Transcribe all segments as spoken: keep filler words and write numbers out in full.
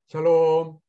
샬롬.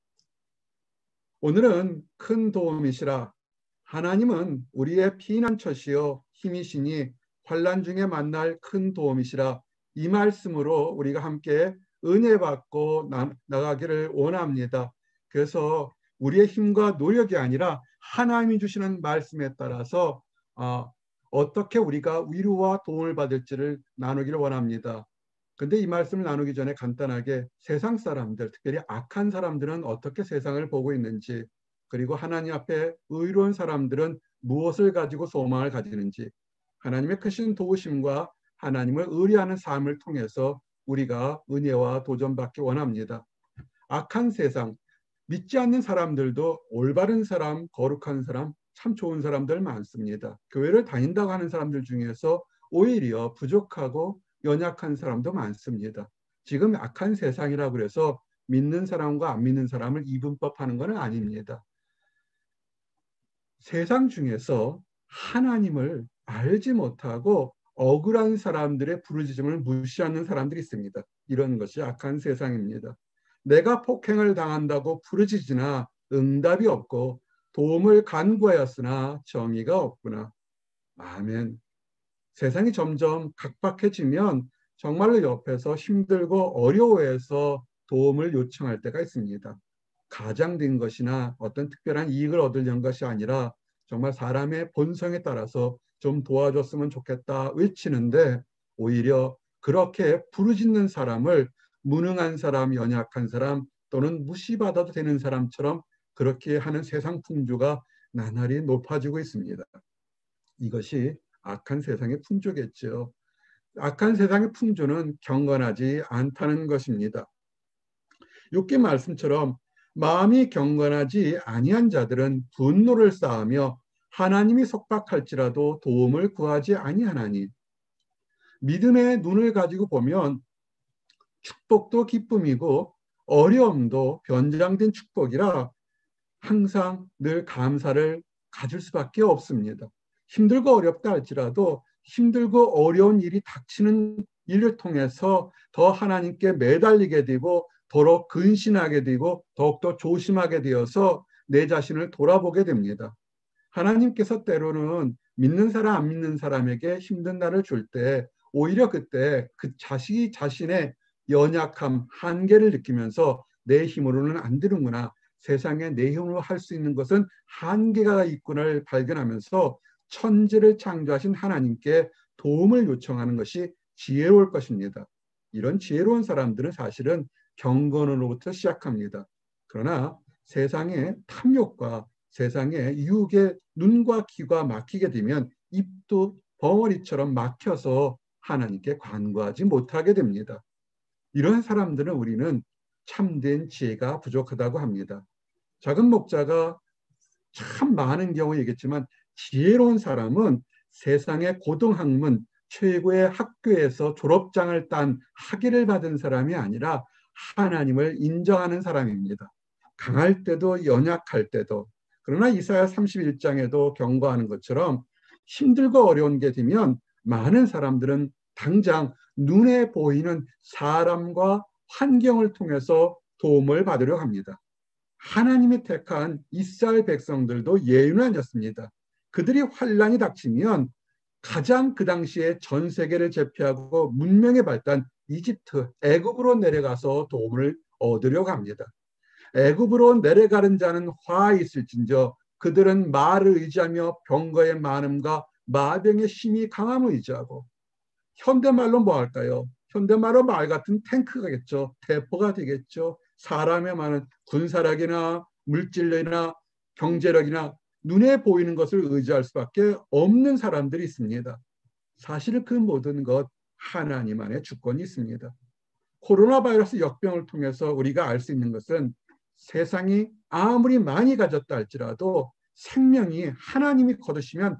오늘은 큰 도움이시라. 하나님은 우리의 피난처시요 힘이시니 환난 중에 만날 큰 도움이시라. 이 말씀으로 우리가 함께 은혜 받고 나, 나가기를 원합니다. 그래서 우리의 힘과 노력이 아니라 하나님이 주시는 말씀에 따라서 어, 어떻게 우리가 위로와 도움을 받을지를 나누기를 원합니다. 근데 이 말씀을 나누기 전에 간단하게 세상 사람들, 특별히 악한 사람들은 어떻게 세상을 보고 있는지, 그리고 하나님 앞에 의로운 사람들은 무엇을 가지고 소망을 가지는지, 하나님의 크신 도우심과 하나님을 의뢰하는 삶을 통해서 우리가 은혜와 도전받기 원합니다. 악한 세상, 믿지 않는 사람들도 올바른 사람, 거룩한 사람, 참 좋은 사람들 많습니다. 교회를 다닌다고 하는 사람들 중에서 오히려 부족하고 연약한 사람도 많습니다. 지금 악한 세상이라고 그래서 믿는 사람과 안 믿는 사람을 이분법하는 것은 아닙니다. 세상 중에서 하나님을 알지 못하고 억울한 사람들의 부르짖음을 무시하는 사람들이 있습니다. 이런 것이 악한 세상입니다. 내가 폭행을 당한다고 부르짖으나 응답이 없고 도움을 간구하였으나 정의가 없구나. 아멘. 세상이 점점 각박해지면 정말로 옆에서 힘들고 어려워해서 도움을 요청할 때가 있습니다. 가장된 것이나 어떤 특별한 이익을 얻으려는 것이 아니라 정말 사람의 본성에 따라서 좀 도와줬으면 좋겠다 외치는데 오히려 그렇게 부르짖는 사람을 무능한 사람, 연약한 사람 또는 무시받아도 되는 사람처럼 그렇게 하는 세상 풍조가 나날이 높아지고 있습니다. 이것이 악한 세상의 풍조겠죠. 악한 세상의 풍조는 경건하지 않다는 것입니다. 욥기 말씀처럼 마음이 경건하지 아니한 자들은 분노를 쌓으며 하나님이 속박할지라도 도움을 구하지 아니하나니. 믿음의 눈을 가지고 보면 축복도 기쁨이고 어려움도 변장된 축복이라 항상 늘 감사를 가질 수밖에 없습니다. 힘들고 어렵다 할지라도 힘들고 어려운 일이 닥치는 일을 통해서 더 하나님께 매달리게 되고 더욱 근신하게 되고 더욱더 조심하게 되어서 내 자신을 돌아보게 됩니다. 하나님께서 때로는 믿는 사람 안 믿는 사람에게 힘든 날을 줄 때 오히려 그때 그 자식이 자신의 연약함, 한계를 느끼면서 내 힘으로는 안 되는구나. 세상에 내 힘으로 할 수 있는 것은 한계가 있구나를 발견하면서 천지를 창조하신 하나님께 도움을 요청하는 것이 지혜로울 것입니다. 이런 지혜로운 사람들은 사실은 경건으로부터 시작합니다. 그러나 세상의 탐욕과 세상의 유혹에 눈과 귀가 막히게 되면 입도 벙어리처럼 막혀서 하나님께 간구하지 못하게 됩니다. 이런 사람들은 우리는 참된 지혜가 부족하다고 합니다. 작은 목자가 참 많은 경우 얘기했지만 지혜로운 사람은 세상의 고등학문 최고의 학교에서 졸업장을 딴 학위를 받은 사람이 아니라 하나님을 인정하는 사람입니다. 강할 때도 연약할 때도. 그러나 이사야 삼십일 장에도 경고하는 것처럼 힘들고 어려운 게 되면 많은 사람들은 당장 눈에 보이는 사람과 환경을 통해서 도움을 받으려 합니다. 하나님이 택한 이스라엘 백성들도 예외는 아니었습니다. 그들이 환란이 닥치면 가장 그 당시에 전 세계를 제패하고 문명의 발단 이집트, 애굽으로 내려가서 도움을 얻으려고 합니다. 애굽으로 내려가는 자는 화 있을진저 그들은 말을 의지하며 병거의 많음과 마병의 힘이 강함을 의지하고. 현대말로 뭐 할까요? 현대말로 말 같은 탱크가겠죠. 대포가 되겠죠. 사람의 많은 군사력이나 물질력이나 경제력이나 눈에 보이는 것을 의지할 수밖에 없는 사람들이 있습니다. 사실 그 모든 것 하나님 안에 주권이 있습니다. 코로나 바이러스 역병을 통해서 우리가 알 수 있는 것은 세상이 아무리 많이 가졌다 할지라도 생명이 하나님이 거두시면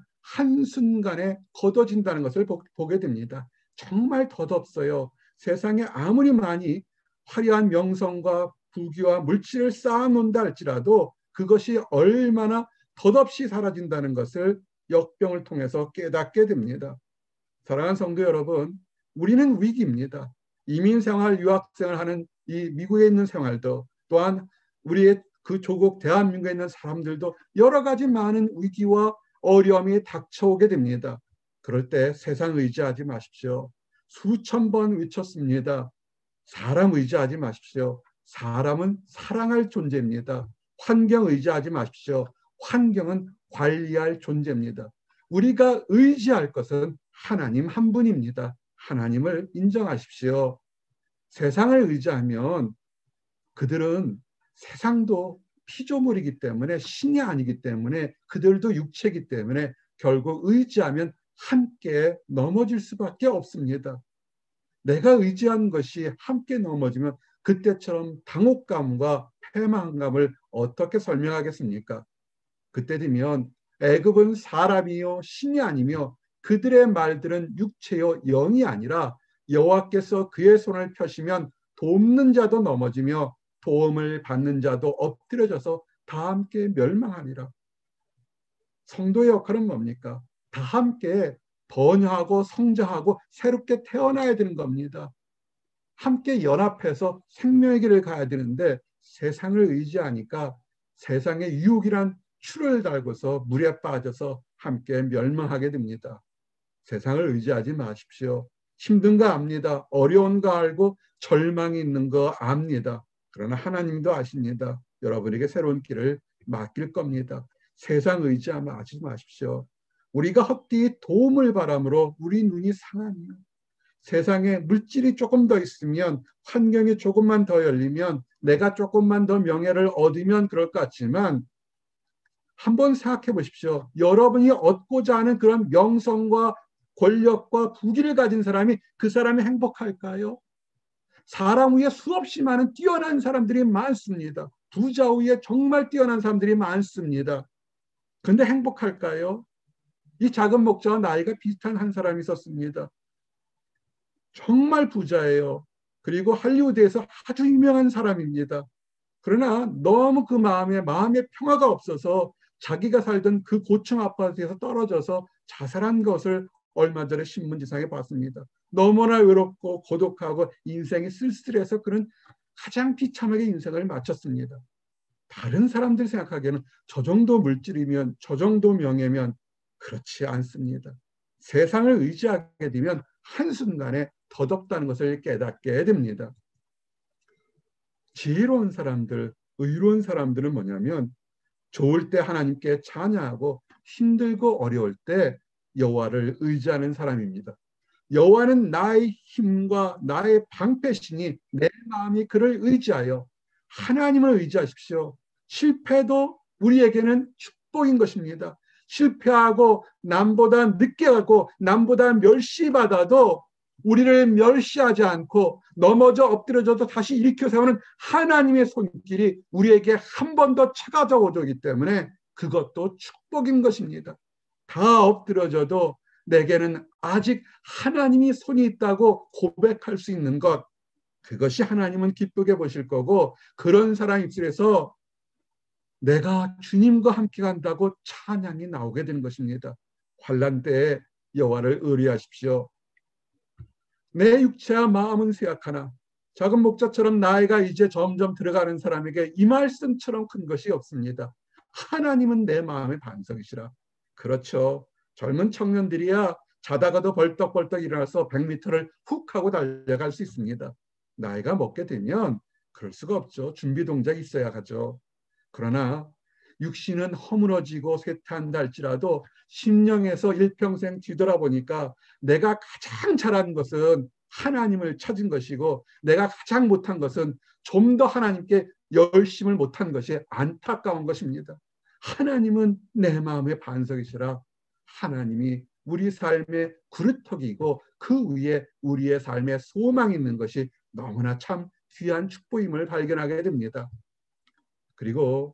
한순간에 거둬진다는 것을 보, 보게 됩니다. 정말 덧없어요. 세상에 아무리 많이 화려한 명성과 부귀와 물질을 쌓아놓는다 할지라도 그것이 얼마나 덧없이 사라진다는 것을 역병을 통해서 깨닫게 됩니다. 사랑하는 성도 여러분, 우리는 위기입니다. 이민생활, 유학생활 하는 이 미국에 있는 생활도 또한 우리의 그 조국 대한민국에 있는 사람들도 여러 가지 많은 위기와 어려움이 닥쳐오게 됩니다. 그럴 때 세상 의지하지 마십시오. 수천 번 외쳤습니다. 사람 의지하지 마십시오. 사람은 사랑할 존재입니다. 환경 의지하지 마십시오. 환경은 관리할 존재입니다. 우리가 의지할 것은 하나님 한 분입니다. 하나님을 인정하십시오. 세상을 의지하면 그들은 세상도 피조물이기 때문에 신이 아니기 때문에 그들도 육체이기 때문에 결국 의지하면 함께 넘어질 수밖에 없습니다. 내가 의지한 것이 함께 넘어지면 그때처럼 당혹감과 패망감을 어떻게 설명하겠습니까? 그때 되면 애굽은 사람이요 신이 아니며 그들의 말들은 육체요 영이 아니라 여호와께서 그의 손을 펴시면 돕는 자도 넘어지며 도움을 받는 자도 엎드려져서 다 함께 멸망하리라. 성도의 역할은 뭡니까? 다 함께 번영하고 성장하고 새롭게 태어나야 되는 겁니다. 함께 연합해서 생명의 길을 가야 되는데 세상을 의지하니까 세상의 유혹이란 추를 달고서 물에 빠져서 함께 멸망하게 됩니다. 세상을 의지하지 마십시오. 힘든 거 압니다. 어려운 거 알고 절망이 있는 거 압니다. 그러나 하나님도 아십니다. 여러분에게 새로운 길을 맡길 겁니다. 세상 의지하지 마십시오. 우리가 헛되이 도움을 바람으로 우리 눈이 상하며 세상에 물질이 조금 더 있으면 환경이 조금만 더 열리면 내가 조금만 더 명예를 얻으면 그럴 것 같지만 한번 생각해 보십시오. 여러분이 얻고자 하는 그런 명성과 권력과 부귀를 가진 사람이 그 사람이 행복할까요? 사람 위에 수없이 많은 뛰어난 사람들이 많습니다. 부자 위에 정말 뛰어난 사람들이 많습니다. 그런데 행복할까요? 이 작은 목자와 나이가 비슷한 한 사람이 있었습니다. 정말 부자예요. 그리고 할리우드에서 아주 유명한 사람입니다. 그러나 너무 그 마음에 마음의 평화가 없어서 자기가 살던 그 고층 아파트에서 떨어져서 자살한 것을 얼마 전에 신문지상에 봤습니다. 너무나 외롭고 고독하고 인생이 쓸쓸해서 그는 가장 비참하게 인생을 마쳤습니다. 다른 사람들 생각하기에는 저 정도 물질이면 저 정도 명예면 그렇지 않습니다. 세상을 의지하게 되면 한순간에 덧없다는 것을 깨닫게 됩니다. 지혜로운 사람들, 의로운 사람들은 뭐냐면 좋을 때 하나님께 찬양하고 힘들고 어려울 때 여호와를 의지하는 사람입니다. 여호와는 나의 힘과 나의 방패시니 내 마음이 그를 의지하여 하나님을 의지하십시오. 실패도 우리에게는 축복인 것입니다. 실패하고 남보다 늦게 가고 남보다 멸시받아도 우리를 멸시하지 않고 넘어져 엎드려져도 다시 일으켜 세우는 하나님의 손길이 우리에게 한 번 더 찾아져 오기 때문에 그것도 축복인 것입니다. 다 엎드려져도 내게는 아직 하나님이 손이 있다고 고백할 수 있는 것, 그것이 하나님은 기쁘게 보실 거고 그런 사람 입술에서 내가 주님과 함께 간다고 찬양이 나오게 되는 것입니다. 환난 때에 여호와를 의뢰하십시오. 내 육체와 마음은 쇠약하나 작은 목자처럼 나이가 이제 점점 들어가는 사람에게 이 말씀처럼 큰 것이 없습니다. 하나님은 내 마음의 반석이시라. 그렇죠. 젊은 청년들이야 자다가도 벌떡벌떡 일어나서 백 미터를 훅 하고 달려갈 수 있습니다. 나이가 먹게 되면 그럴 수가 없죠. 준비 동작이 있어야 하죠. 그러나 육신은 허물어지고 쇠퇴한다 할지라도 심령에서 일평생 뒤돌아보니까 내가 가장 잘한 것은 하나님을 찾은 것이고 내가 가장 못한 것은 좀 더 하나님께 열심을 못한 것이 안타까운 것입니다. 하나님은 내 마음의 반석이시라. 하나님이 우리 삶의 구루터기이고 그 위에 우리의 삶의 소망이 있는 것이 너무나 참 귀한 축복임을 발견하게 됩니다. 그리고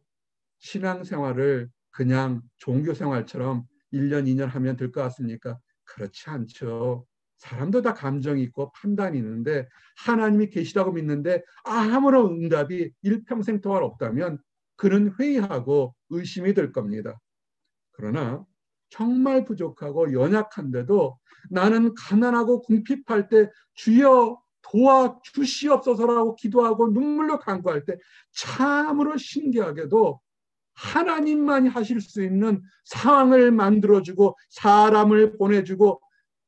신앙생활을 그냥 종교생활처럼 일 년, 이 년 하면 될 것 같습니까? 그렇지 않죠. 사람도 다 감정이 있고 판단이 있는데 하나님이 계시다고 믿는데 아무런 응답이 일평생 동안 없다면 그는 회의하고 의심이 될 겁니다. 그러나 정말 부족하고 연약한데도 나는 가난하고 궁핍할 때 주여 도와주시옵소서라고 기도하고 눈물로 간구할 때 참으로 신기하게도 하나님만이 하실 수 있는 상황을 만들어주고 사람을 보내주고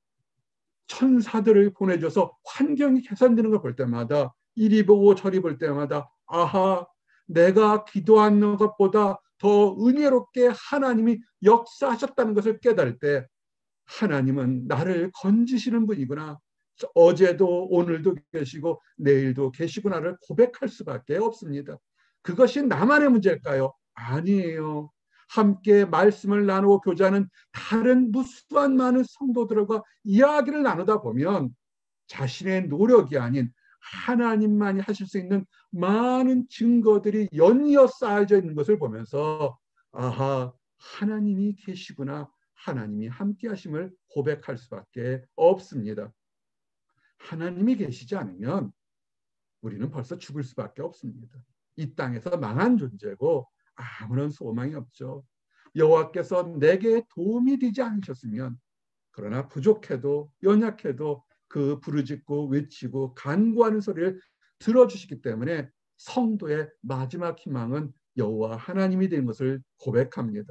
천사들을 보내줘서 환경이 개선되는 걸 볼 때마다, 이리 보고 저리 볼 때마다 아하, 내가 기도하는 것보다 더 은혜롭게 하나님이 역사하셨다는 것을 깨달을 때 하나님은 나를 건지시는 분이구나, 어제도 오늘도 계시고 내일도 계시구나를 고백할 수밖에 없습니다. 그것이 나만의 문제일까요? 아니에요. 함께 말씀을 나누고 교제하는 다른 무수한 많은 성도들과 이야기를 나누다 보면 자신의 노력이 아닌 하나님만이 하실 수 있는 많은 증거들이 연이어 쌓여져 있는 것을 보면서 아하, 하나님이 계시구나, 하나님이 함께 하심을 고백할 수밖에 없습니다. 하나님이 계시지 않으면 우리는 벌써 죽을 수밖에 없습니다. 이 땅에서 망한 존재고 아무런 소망이 없죠. 여호와께서 내게 도움이 되지 않으셨으면, 그러나 부족해도 연약해도 그 부르짖고 외치고 간구하는 소리를 들어주시기 때문에 성도의 마지막 희망은 여호와 하나님이 된 것을 고백합니다.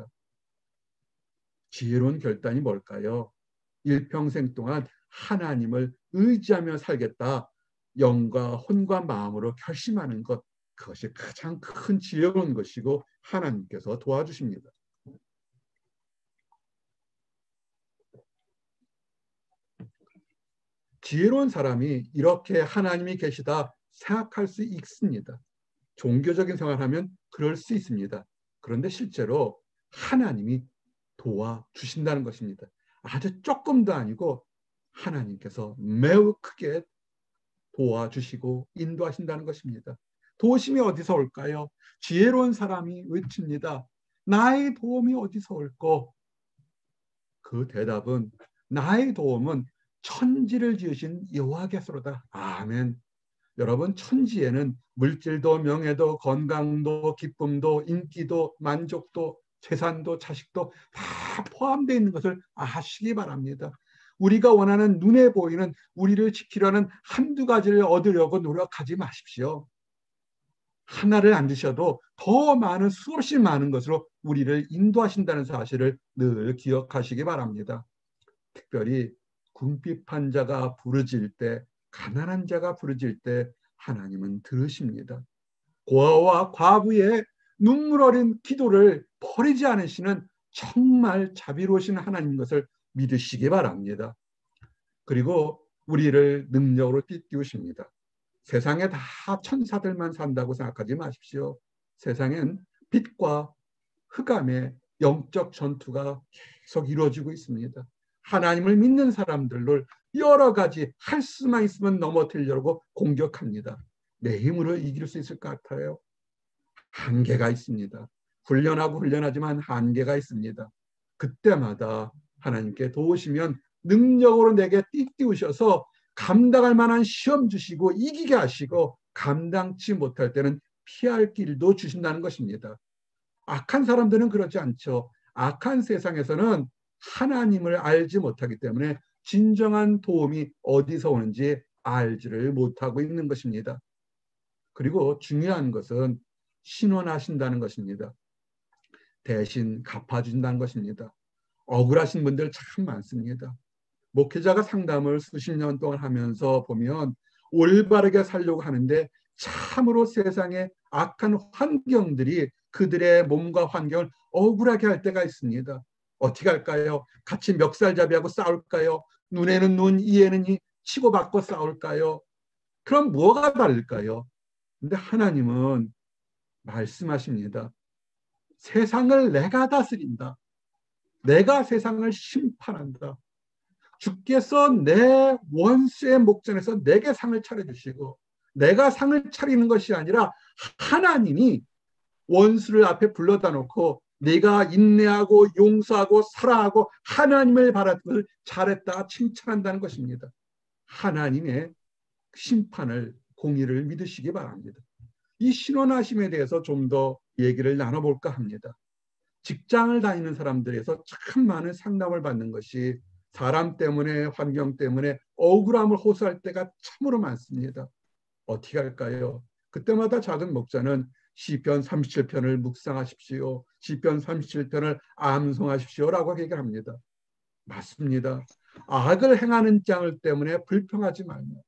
지혜로운 결단이 뭘까요? 일평생 동안 하나님을 의지하며 살겠다, 영과 혼과 마음으로 결심하는 것, 그것이 가장 큰 지혜로운 것이고 하나님께서 도와주십니다. 지혜로운 사람이 이렇게 하나님이 계시다 생각할 수 있습니다. 종교적인 생활을 하면 그럴 수 있습니다. 그런데 실제로 하나님이 도와주신다는 것입니다. 아주 조금도 아니고 하나님께서 매우 크게 도와주시고 인도하신다는 것입니다. 도우심이 어디서 올까요? 지혜로운 사람이 외칩니다. 나의 도움이 어디서 올꼬? 그 대답은 나의 도움은 천지를 지으신 여호와께서로다. 아멘. 여러분, 천지에는 물질도 명예도 건강도 기쁨도 인기도 만족도 재산도 자식도 다 포함되어 있는 것을 아시기 바랍니다. 우리가 원하는 눈에 보이는 우리를 지키려는 한두 가지를 얻으려고 노력하지 마십시오. 하나를 안 주셔도 더 많은, 수없이 많은 것으로 우리를 인도하신다는 사실을 늘 기억하시기 바랍니다. 특별히 궁핍한 자가 부르짖을 때, 가난한 자가 부르짖을 때 하나님은 들으십니다. 고아와 과부의 눈물 어린 기도를 버리지 않으시는 정말 자비로우신 하나님 것을 믿으시기 바랍니다. 그리고 우리를 능력으로 띠띠우십니다. 세상에 다 천사들만 산다고 생각하지 마십시오. 세상엔 빛과 흑암의 영적 전투가 계속 이루어지고 있습니다. 하나님을 믿는 사람들을 여러 가지 할 수만 있으면 넘어뜨리려고 공격합니다. 내 힘으로 이길 수 있을 것 같아요? 한계가 있습니다. 훈련하고 훈련하지만 한계가 있습니다. 그때마다 하나님께 도우시면 능력으로 내게 띠띠우셔서 감당할 만한 시험 주시고 이기게 하시고, 감당치 못할 때는 피할 길도 주신다는 것입니다. 악한 사람들은 그렇지 않죠. 악한 세상에서는 하나님을 알지 못하기 때문에 진정한 도움이 어디서 오는지 알지를 못하고 있는 것입니다. 그리고 중요한 것은 신원하신다는 것입니다. 대신 갚아준다는 것입니다. 억울하신 분들 참 많습니다. 목회자가 상담을 수십 년 동안 하면서 보면 올바르게 살려고 하는데 참으로 세상의 악한 환경들이 그들의 몸과 환경을 억울하게 할 때가 있습니다. 어떻게 할까요? 같이 멱살잡이하고 싸울까요? 눈에는 눈, 이에는 이 치고받고 싸울까요? 그럼 뭐가 다를까요? 근데 하나님은 말씀하십니다. 세상을 내가 다스린다. 내가 세상을 심판한다. 주께서 내 원수의 목전에서 내게 상을 차려주시고, 내가 상을 차리는 것이 아니라 하나님이 원수를 앞에 불러다 놓고 네가 인내하고 용서하고 사랑하고 하나님을 바라보고 잘했다 칭찬한다는 것입니다. 하나님의 심판을, 공의를 믿으시기 바랍니다. 이 신원하심에 대해서 좀 더 얘기를 나눠볼까 합니다. 직장을 다니는 사람들에서 참 많은 상담을 받는 것이 사람 때문에, 환경 때문에 억울함을 호소할 때가 참으로 많습니다. 어떻게 할까요? 그때마다 작은 목자는 시편 삼십칠 편을 묵상하십시오. 시편 삼십칠 편을 암송하십시오라고 얘기합니다. 맞습니다. 악을 행하는 짱을 때문에 불평하지 말며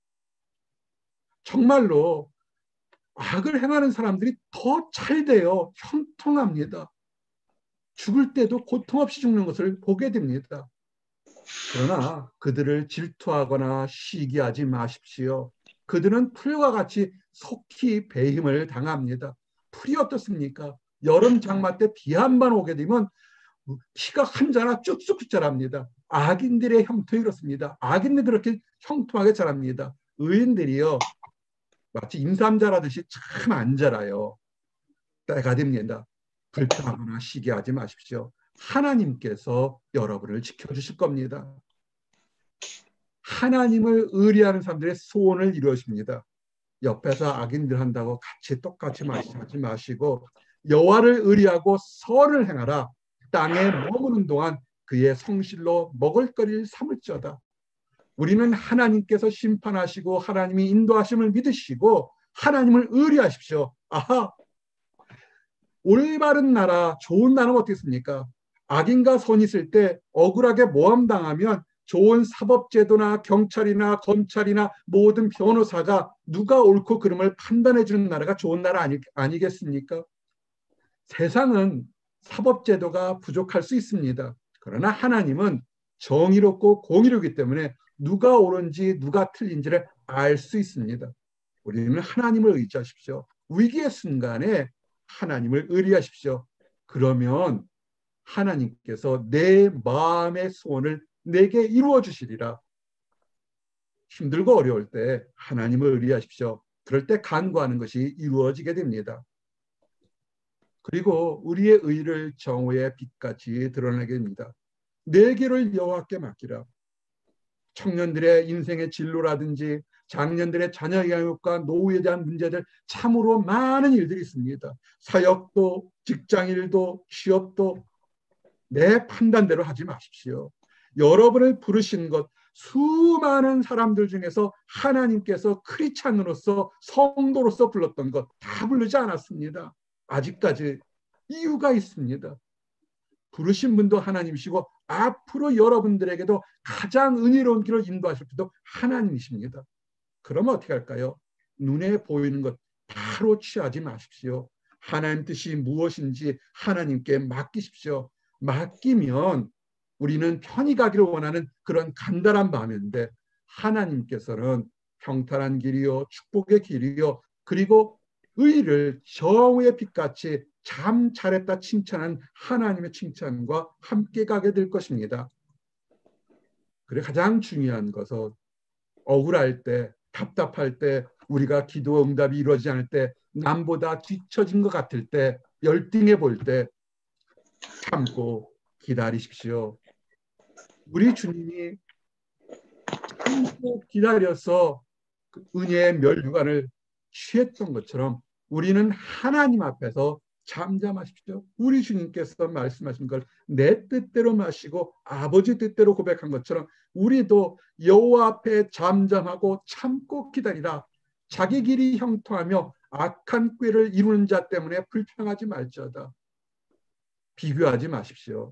정말로 악을 행하는 사람들이 더 잘 돼요. 형통합니다. 죽을 때도 고통 없이 죽는 것을 보게 됩니다. 그러나 그들을 질투하거나 시기하지 마십시오. 그들은 풀과 같이 속히 배임을 당합니다. 풀이 어떻습니까? 여름 장마 때 비 한 번 오게 되면 키가 한 자나 쭉쭉 자랍니다. 악인들의 형통이 그렇습니다. 악인들 그렇게 형통하게 자랍니다. 의인들이요 마치 임삼자라듯이 참 안 자라요. 때가 됩니다. 불평하거나 시기하지 마십시오. 하나님께서 여러분을 지켜주실 겁니다. 하나님을 의뢰하는 사람들의 소원을 이루십니다. 옆에서 악인들 한다고 같이 똑같이 하지 마시고 여호와를 의뢰하고 선을 행하라. 땅에 머무는 동안 그의 성실로 먹을거리를 삼을지어다. 우리는 하나님께서 심판하시고 하나님이 인도하심을 믿으시고 하나님을 의뢰하십시오. 아하, 올바른 나라, 좋은 나라는 어떻겠습니까? 악인과 선이 있을 때 억울하게 모함당하면 좋은 사법제도나 경찰이나 검찰이나 모든 변호사가 누가 옳고 그름을 판단해 주는 나라가 좋은 나라 아니, 아니겠습니까? 세상은 사법제도가 부족할 수 있습니다. 그러나 하나님은 정의롭고 공의롭기 때문에 누가 옳은지 누가 틀린지를 알 수 있습니다. 우리는 하나님을 의지하십시오. 위기의 순간에 하나님을 의뢰하십시오. 그러면 하나님께서 내 마음의 소원을 내게 이루어 주시리라. 힘들고 어려울 때 하나님을 의뢰하십시오. 그럴 때 간구하는 것이 이루어지게 됩니다. 그리고 우리의 의를 정오의 빛같이 드러내게 됩니다. 내 길을 여호와께 맡기라. 청년들의 인생의 진로라든지 장년들의 자녀 양육과 노후에 대한 문제들 참으로 많은 일들이 있습니다. 사역도 직장일도 취업도 내 판단대로 하지 마십시오. 여러분을 부르신 것 수많은 사람들 중에서 하나님께서 크리스찬으로서 성도로서 불렀던 것 다 부르지 않았습니다. 아직까지 이유가 있습니다. 부르신 분도 하나님이시고 앞으로 여러분들에게도 가장 은혜로운 길을 인도하실 분도 하나님이십니다. 그러면 어떻게 할까요? 눈에 보이는 것 바로 취하지 마십시오. 하나님 뜻이 무엇인지 하나님께 맡기십시오. 맡기면 우리는 편히 가기를 원하는 그런 간단한 마음인데 하나님께서는 평탄한 길이요 축복의 길이요 그리고 의를 정오의 빛같이 참 잘했다 칭찬한 하나님의 칭찬과 함께 가게 될 것입니다. 그래 가장 중요한 것은 억울할 때 답답할 때 우리가 기도 응답이 이루어지지 않을 때 남보다 뒤처진 것 같을 때 열등해 보일 때 참고 기다리십시오. 우리 주님이 참고 기다려서 그 은혜의 멸류관을 취했던 것처럼 우리는 하나님 앞에서 잠잠하십시오. 우리 주님께서 말씀하신 걸 내 뜻대로 마시고 아버지 뜻대로 고백한 것처럼 우리도 여호와 앞에 잠잠하고 참고 기다리라. 자기 길이 형통하며 악한 꾀를 이루는 자 때문에 불평하지 말지어다. 비교하지 마십시오.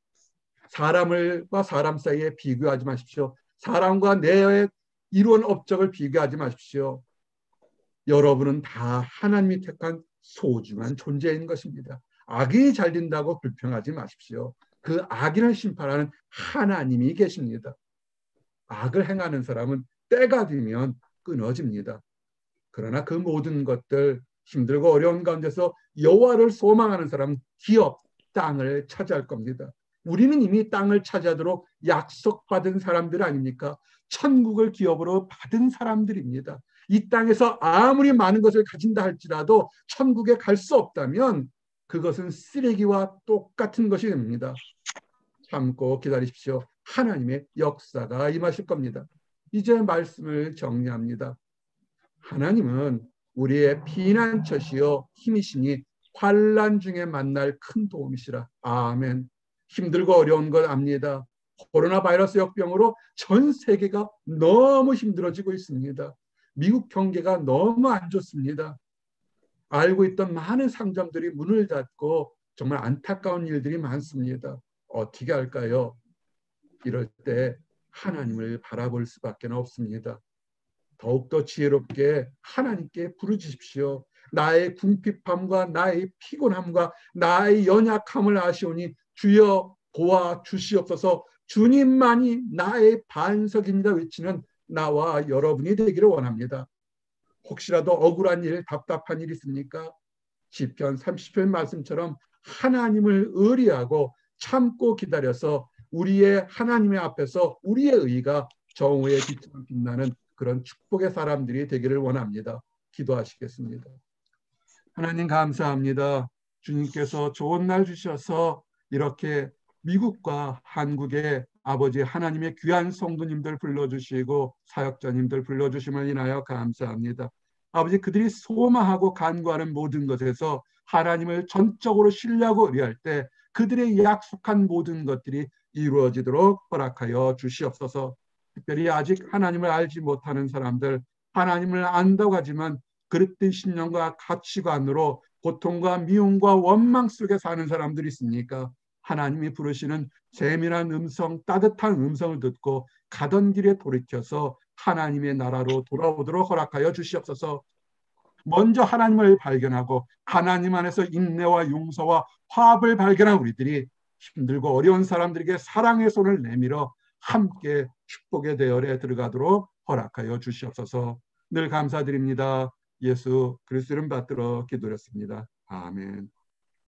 사람과 사람 사이에 비교하지 마십시오. 사람과 내 이루어온 업적을 비교하지 마십시오. 여러분은 다 하나님이 택한 소중한 존재인 것입니다. 악이 잘 된다고 불평하지 마십시오. 그 악인을 심판하는 하나님이 계십니다. 악을 행하는 사람은 때가 되면 끊어집니다. 그러나 그 모든 것들 힘들고 어려운 가운데서 여호와를 소망하는 사람은 기업, 땅을 차지할 겁니다. 우리는 이미 땅을 차지하도록 약속받은 사람들 아닙니까? 천국을 기업으로 받은 사람들입니다. 이 땅에서 아무리 많은 것을 가진다 할지라도 천국에 갈 수 없다면 그것은 쓰레기와 똑같은 것이 됩니다. 참고 기다리십시오. 하나님의 역사가 임하실 겁니다. 이제 말씀을 정리합니다. 하나님은 우리의 피난처시요 힘이시니 환난 중에 만날 큰 도움이시라. 아멘. 힘들고 어려운 걸 압니다. 코로나 바이러스 역병으로 전 세계가 너무 힘들어지고 있습니다. 미국 경제가 너무 안 좋습니다. 알고 있던 많은 상점들이 문을 닫고 정말 안타까운 일들이 많습니다. 어떻게 할까요? 이럴 때 하나님을 바라볼 수밖에 없습니다. 더욱더 지혜롭게 하나님께 부르짖으십시오. 나의 궁핍함과 나의 피곤함과 나의 연약함을 아시오니 주여 보아 주시옵소서. 주님만이 나의 반석입니다 외치는 나와 여러분이 되기를 원합니다. 혹시라도 억울한 일, 답답한 일 있습니까? 시편 삼십 편 말씀처럼 하나님을 의리하고 참고 기다려서 우리의 하나님의 앞에서 우리의 의가 정오의 빛으로 빛나는 그런 축복의 사람들이 되기를 원합니다. 기도하시겠습니다. 하나님 감사합니다. 주님께서 좋은 날 주셔서 이렇게 미국과 한국의 아버지 하나님의 귀한 성도님들 불러주시고 사역자님들 불러주심을 인하여 감사합니다. 아버지 그들이 소망하고 간구하는 모든 것에서 하나님을 전적으로 신뢰하고 의뢰할 때 그들의 약속한 모든 것들이 이루어지도록 허락하여 주시옵소서. 특별히 아직 하나님을 알지 못하는 사람들, 하나님을 안다고 하지만 그릇된 신념과 가치관으로 고통과 미움과 원망 속에 사는 사람들이 있으니까 하나님이 부르시는 세밀한 음성, 따뜻한 음성을 듣고 가던 길에 돌이켜서 하나님의 나라로 돌아오도록 허락하여 주시옵소서. 먼저 하나님을 발견하고 하나님 안에서 인내와 용서와 화합을 발견한 우리들이 힘들고 어려운 사람들에게 사랑의 손을 내밀어 함께 축복의 대열에 들어가도록 허락하여 주시옵소서. 늘 감사드립니다. 예수 그리스도 이름 받들어 기도했습니다. 아멘.